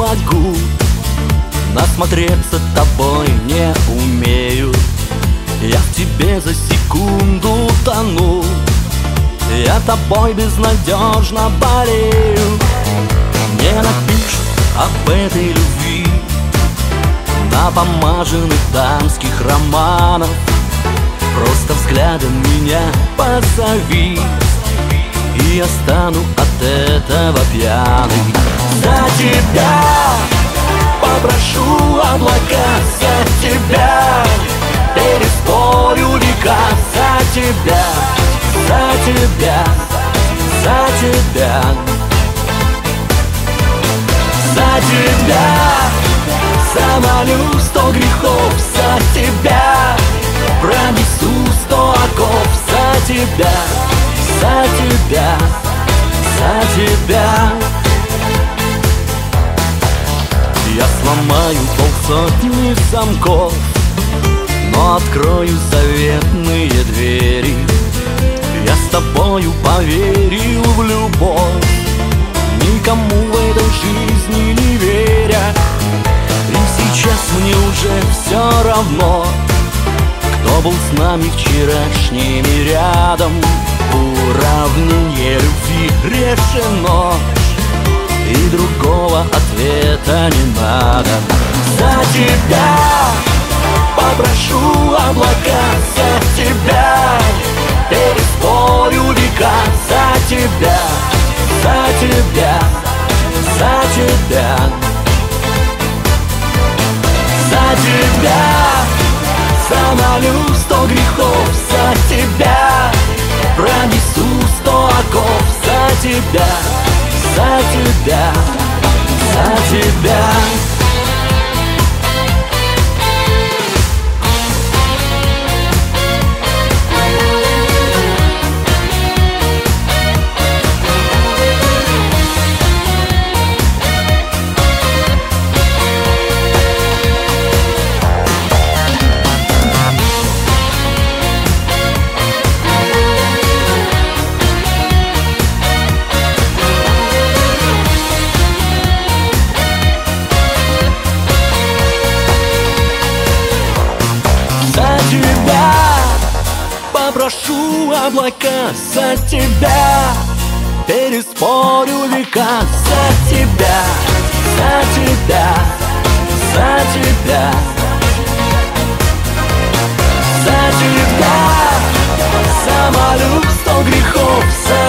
могу, насмотреться тобой не умею. Я в тебе за секунду тону, я тобой безнадежно болею. Мне напишут об этой любви на бумажных дамских романах. Просто взглядом меня позови, и я стану от этого пьяный. За тебя попрошу облака, за тебя переспорю века. За тебя, за тебя, за тебя, за тебя замолю 100 грехов. За тебя пронесу 100 оков. За тебя, за тебя, за тебя. Я сломаю полсотни замков, но открою заветные двери. Я с тобою поверил в любовь, никому в этой жизни не веря. И сейчас мне уже все равно, кто был с нами вчерашними рядом. Уравнение любви решено, и другого ответа не надо. За тебя попрошу облака, за тебя переспорю века. За тебя, за тебя, за тебя, за тебя замолю 100 грехов. За тебя пронесу 100 оков. За тебя, за тебя, за тебя. Попрошу облака, за тебя переспорю века. За тебя, за тебя, за тебя, за тебя замолю 100 грехов. За